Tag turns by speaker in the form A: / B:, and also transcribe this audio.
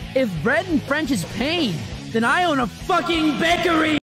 A: If bread and French is pain, then I own a fucking bakery!